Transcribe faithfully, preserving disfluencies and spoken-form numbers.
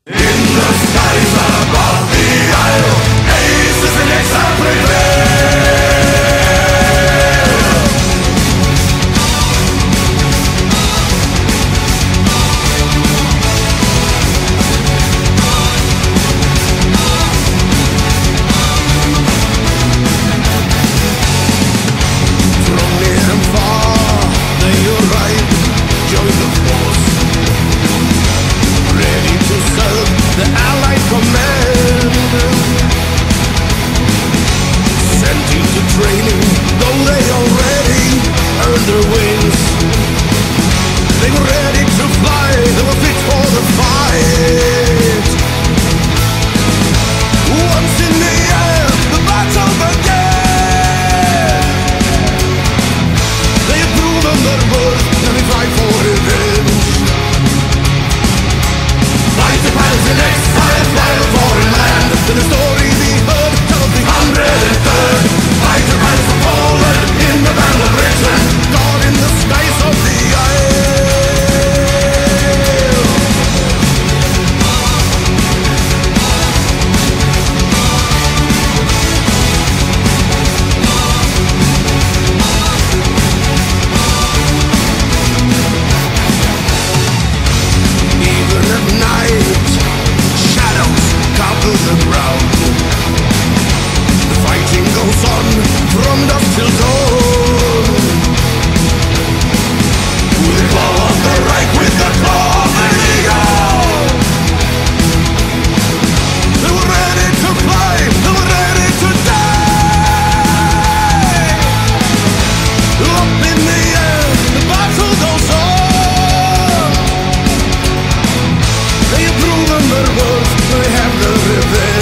In the skies above the Isle, aces in exile prevail. From near and far, they arrive, join the force, ready to serve the Allied command. Sent into training, though they already earned their wings. They were ready to fly, they were fit for the fight. Once in the air, the battle began. They had proven their worth, and they fight for revenge. Fighter pilots in exile, fly to foreign land. To the story we heard, tell of the hundred and third. Fighter pilots from Poland in the Battle of Britain, gone in the skies of the Isle. Even at night, shadows cover the ground. The fighting goes on from dusk till dawn. With the claw of the right, with the claw of the eagle. They were ready to fly, they were ready to die. Up in the air, the battle goes on. They have proven their worth, they have their revenge.